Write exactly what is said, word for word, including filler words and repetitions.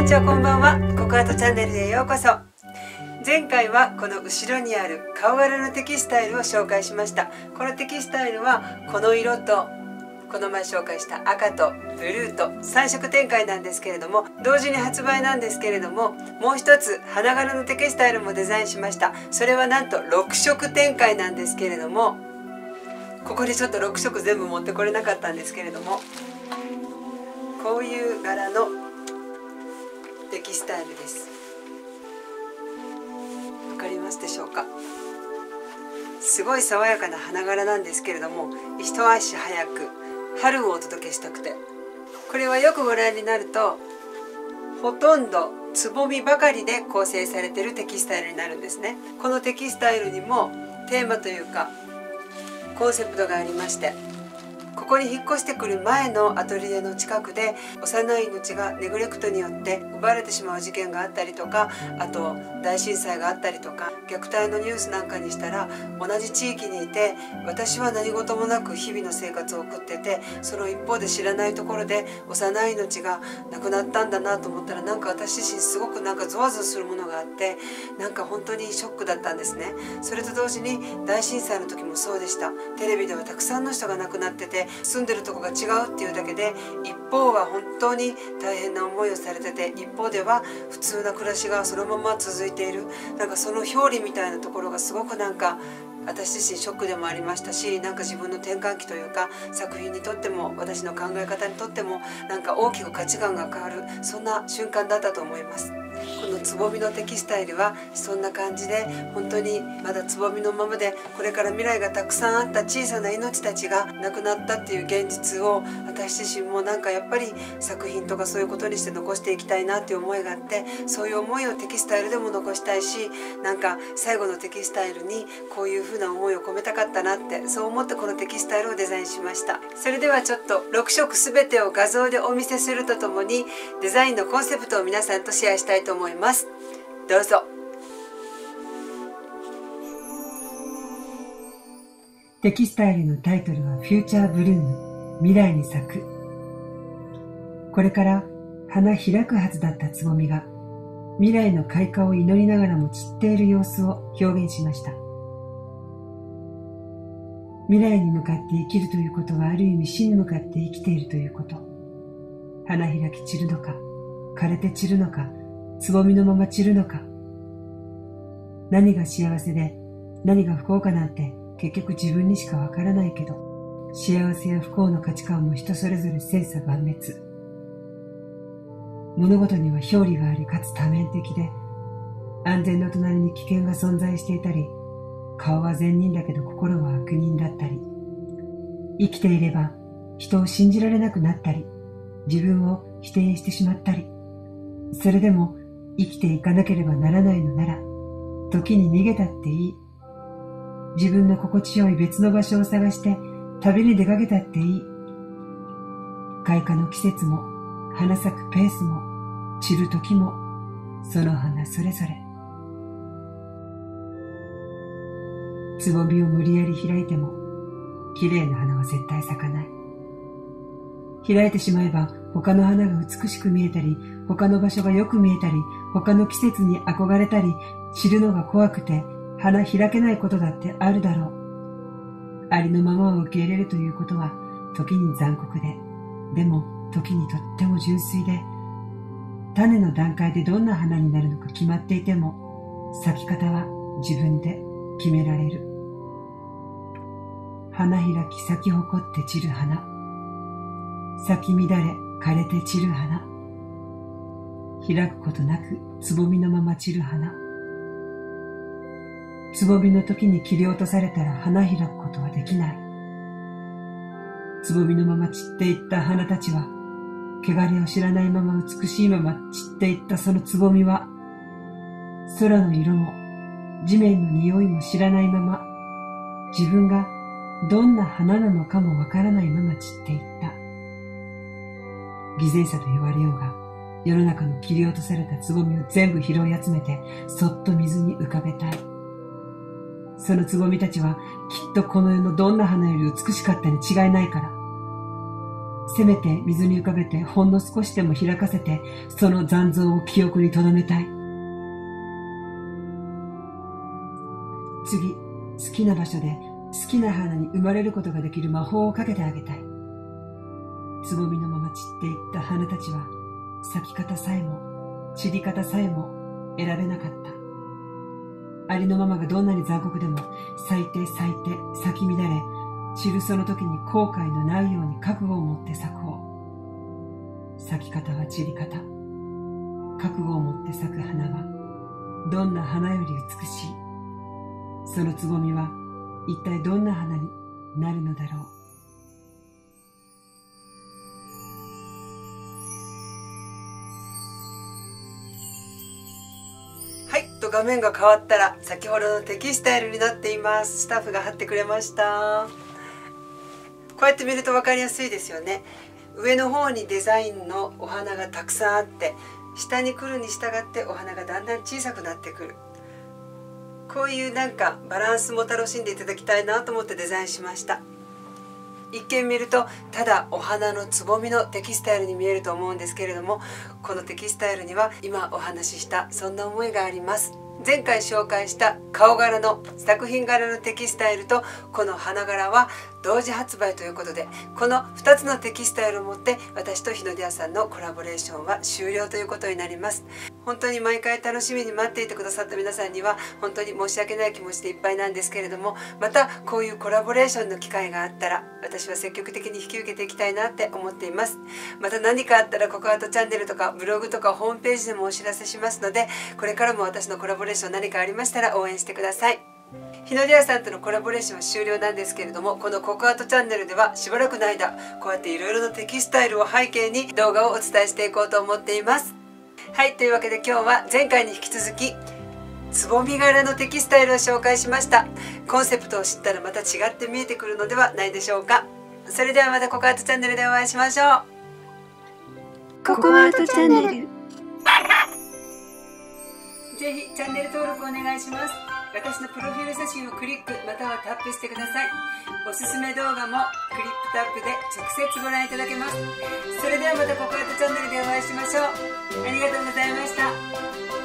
ちは、こんばんは。ココアートチャンネルへようこそ。前回はこの後ろにある顔柄のテキスタイルを紹介しました。このテキスタイルはこの色とこの前紹介した赤とブルーとさん色展開なんですけれども、同時に発売なんですけれども、もう一つ花柄のテキスタイルもデザインしました。それはなんとろく色展開なんですけれども、ここでちょっとろく色全部持ってこれなかったんですけれども、こういう柄のテキスタイルです。わかりますでしょうか。すごい爽やかな花柄なんですけれども、一足早く春をお届けしたくて、これはよくご覧になるとほとんどつぼみばかりで構成されているテキスタイルになるんですね。このテキスタイルにもテーマというかコンセプトがありまして、ここに引っ越してくる前のアトリエの近くで幼い命がネグレクトによって奪われてしまう事件があったりとか、あと大震災があったりとか、虐待のニュースなんかにしたら、同じ地域にいて私は何事もなく日々の生活を送ってて、その一方で知らないところで幼い命が亡くなったんだなと思ったら、なんか私自身すごくなんかゾワゾワするものがあって、なんか本当にショックだったんですね。それと同時に大震災の時もそうでした。テレビではたくさんの人が亡くなってて、住んでるとこが違うっていうだけで、一方は本当に大変な思いをされてて、一方では普通な暮らしがそのまま続いている、なんかその表裏みたいなところがすごくなんか私自身ショックでもありましたし、なんか自分の転換期というか、作品にとっても私の考え方にとってもなんか大きく価値観が変わる、そんな瞬間だったと思います。このつぼみのテキスタイルはそんな感じで、本当にまだつぼみのままで、これから未来がたくさんあった小さな命たちが亡くなったっていう現実を、私自身もなんかやっぱり作品とかそういうことにして残していきたいなっていう思いがあって、そういう思いをテキスタイルでも残したいし、なんか最後のテキスタイルにこういう風な思いを込めたかったなって、そう思ってこのテキスタイルをデザインしました。それではちょっとろく色全てを画像でお見せするとともに、デザインのコンセプトを皆さんとシェアしたいと思います。どうぞ。 テキスタイルのタイトルはフューチャーブルーム、未来に咲く。これから花開くはずだったつぼみが未来の開花を祈りながらも散っている様子を表現しました。未来に向かって生きるということは、ある意味死に向かって生きているということ。花開き散るのか、枯れて散るのか、つぼみのまま散るのか。何が幸せで何が不幸かなんて結局自分にしかわからないけど、幸せや不幸の価値観も人それぞれ千差万別。物事には表裏があり、かつ多面的で、安全の隣に危険が存在していたり、顔は善人だけど心は悪人だったり、生きていれば人を信じられなくなったり、自分を否定してしまったり、それでも生きていかなければならないのなら、時に逃げたっていい。自分の心地よい別の場所を探して旅に出かけたっていい。開花の季節も花咲くペースも散る時もその花それぞれ。つぼみを無理やり開いても綺麗な花は絶対咲かない。開いてしまえば他の花が美しく見えたり、他の場所がよく見えたり、他の季節に憧れたり、散るのが怖くて花開けないことだってあるだろう。ありのままを受け入れるということは、時に残酷で、でも時にとっても純粋で、種の段階でどんな花になるのか決まっていても、咲き方は自分で決められる。花開き咲き誇って散る花、咲き乱れ枯れて散る花、開くことなくつぼみのまま散る花。つぼみの時に切り落とされたら花開くことはできない。つぼみのまま散っていった花たちは、汚れを知らないまま美しいまま散っていったそのつぼみは、空の色も地面の匂いも知らないまま、自分がどんな花なのかもわからないまま散っていった。偽善者と言われようが、世の中の切り落とされたつぼみを全部拾い集めて、そっと水に浮かべたい。そのつぼみたちはきっとこの世のどんな花より美しかったに違いないから、 せめて水に浮かべてほんの少しでも開かせて、その残像を記憶に留めたい。次、好きな場所で好きな花に生まれることができる魔法をかけてあげたい。つぼみのまま散っていった花たちは、咲き方さえも散り方さえも選べなかった。ありのままがどんなに残酷でも、咲いて咲いて咲き乱れ、散るその時に後悔のないように覚悟を持って咲こう。咲き方は散り方。覚悟を持って咲く花は、どんな花より美しい。そのつぼみは一体どんな花になるのだろう。 画面が変わったら先ほどのテキスタイルになっています。スタッフが貼ってくれました。こうやって見ると分かりやすいですよね。上の方にデザインのお花がたくさんあって、下に来るに従ってお花がだんだん小さくなってくる。こういうなんかバランスも楽しんでいただきたいなと思ってデザインしました。一見見るとただお花のつぼみのテキスタイルに見えると思うんですけれども、このテキスタイルには今お話ししたそんな思いがあります。前回紹介した顔柄の作品柄のテキスタイルとこの花柄は同時発売ということで、このふたつのテキスタイルをもって私と日の出屋さんのコラボレーションは終了ということになります。本当に毎回楽しみに待っていてくださった皆さんには本当に申し訳ない気持ちでいっぱいなんですけれども、またこういうコラボレーションの機会があったら私は積極的に引き受けていきたいなって思っています。また何かあったらココアートチャンネルとかブログとかホームページでもお知らせしますので、これからも私のコラボレーション何かありましたら応援してください。日の出屋さんとのコラボレーションは終了なんですけれども、このココアートチャンネルではしばらくの間こうやっていろいろなテキスタイルを背景に動画をお伝えしていこうと思っています。はい、というわけで今日は前回に引き続きつぼみ柄のテキスタイルを紹介しました。コンセプトを知ったらまた違って見えてくるのではないでしょうか。それではまたココアートチャンネルでお会いしましょう。 ココアートチャンネル、 ぜひチャンネル登録お願いします。私のプロフィール写真をクリックまたはタップしてください。おすすめ動画もクリップタップで直接ご覧いただけます。それではまたココアートチャンネルでお会いしましょう。ありがとうございました。